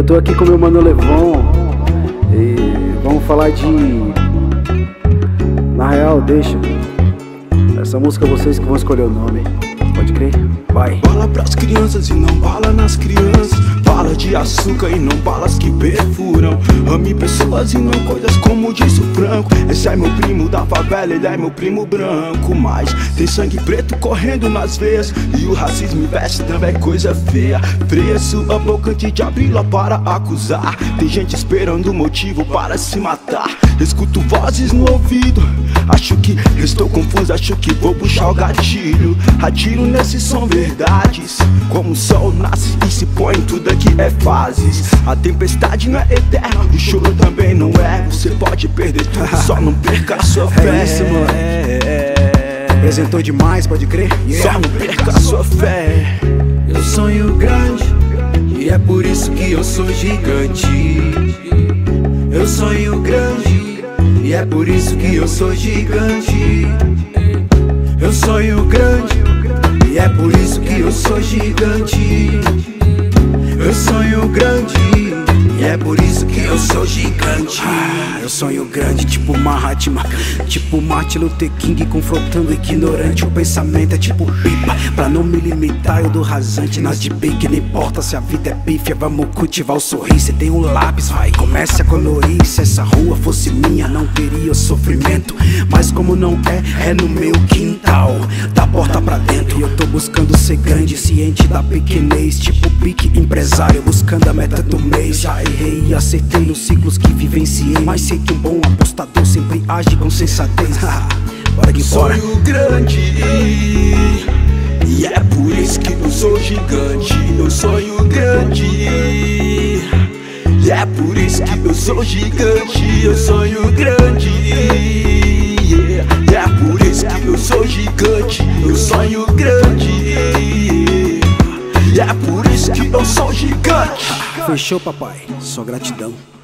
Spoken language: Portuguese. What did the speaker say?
tô aqui com meu mano Levon e vamos falar de... Na real, deixa. Essa música vocês que vão escolher o nome. Pode crer? Vai. Bala pras crianças e não bala nas crianças. Bala de açúcar e não balas que perfuram. Ame pessoas e não coisas como disse o Franco. Esse é meu primo da favela, ele é meu primo branco. Mas tem sangue preto correndo nas veias e o racismo investe também é coisa feia. Freia sua boca antes de abri-la para acusar. Tem gente esperando motivo para se matar. Escuto vozes no ouvido, acho que estou confuso, acho que vou puxar o gatilho. Atiro nesse som verdades, como o sol nasce e se põe, tudo aqui é fases. A tempestade não é eterna, o choro também não é. Você pode perder tudo, só não perca a sua fé. É isso, mano. Apresentou demais, pode crer? Só não perca a sua fé. Eu sonho grande e é por isso que eu sou gigante. Eu sonho grande e é por isso que eu sou gigante. Eu sonho grande e é por isso que eu sou gigante. Eu sonho grande e é por isso que eu sou gigante. Eu sonho grande, tipo Mahatma, tipo Martin Luther King confrontando o ignorante. O pensamento é tipo pipa, pra não me limitar eu dou rasante nas de pique. Não importa se a vida é pífia, vamos cultivar o sorriso. Cê tem um lápis, vai, comece a colorir. Se essa rua fosse minha, não teria o sofrimento. Mas como não é, é no meu quintal, da porta pra dentro. E eu tô buscando ser grande, ciente da pequenez, tipo pique empresário, buscando a meta do mês. Já errei e acertei nos ciclos que vivenciei, mas sei que um bom apostador sempre age com sensatez. Bora que bora. Sonho grande e é por isso que eu sou gigante. Eu sonho grande e é por isso que eu sou gigante. Eu sonho grande e é por isso que eu sou gigante. Eu sonho grande e é por isso que eu sou gigante. Fechou, papai, só gratidão.